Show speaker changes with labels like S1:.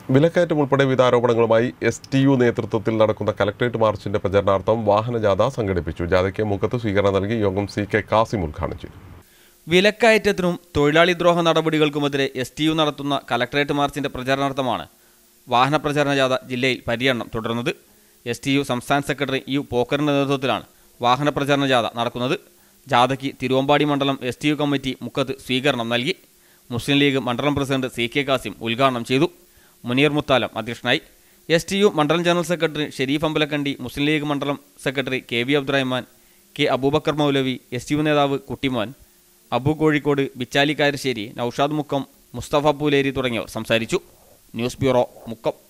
S1: വിലക്കയറ്റം ഉൾപ്പെടെ വിവിധ ആരോപണങ്ങളുമായി STU നേതൃത്വത്തിൽ നടക്കുന്ന കലക്ടറേറ്റ് മാർച്ചിന്റെ പ്രചരണാർത്ഥം വാഹനജാഥ സംഘടിപ്പിച്ചു. ജാഥയ്ക്ക് മുക്കത്ത് സ്വീകരണം നൽകി യോഗം CK കാസിം ഉദ്ഘാടനം ചെയ്തു.
S2: വിലക്കയറ്റത്തിനും തൊഴിലാളി ദ്രോഹ നടപടികൾക്കുമെതിരെ STU നടത്തുന്ന കലക്ടറേറ്റ് മാർച്ചിന്റെ പ്രചരണാർത്ഥമാണ് വാഹന പ്രചരണ ജാഥ ജില്ലയിൽ പര്യടനം തുടരുന്നത്. STU സംസ്ഥാന സെക്രട്ടറി U പോക്കറിന്റെ നേതൃത്വത്തിലാണ് വാഹന പ്രചരണ ജാഥ നടക്കുന്നത്. ജാഥയ്ക്ക് തിരുവമ്പാടി മണ്ഡലം STU കമ്മിറ്റി മുക്കത്ത് സ്വീകരണം നൽകി. മുസ്ലിം ലീഗ് മണ്ഡലം പ്രസിഡന്റ് CK കാസിം ഉദ്ഘാടനം ചെയ്തു. മുനീർ മുത്താലം അധ്യക്ഷനായി. STU മണ്ഡലം general secretary Sharif Ambalakandi, Muslim League മണ്ഡലം secretary KV Abdurahman, K Aboobacker Moulavi, STU നേതാവ് കുട്ടിമോൻ, അബു കോഴിക്കോട്, ബിച്ചാലി കാരശ്ശേരി, നൌഷാദ് മുക്കം, മുസ്തഫ പൂലേരി തുടങ്ങിയവർ സംസാരിച്ചു. News bureau, Mukkam.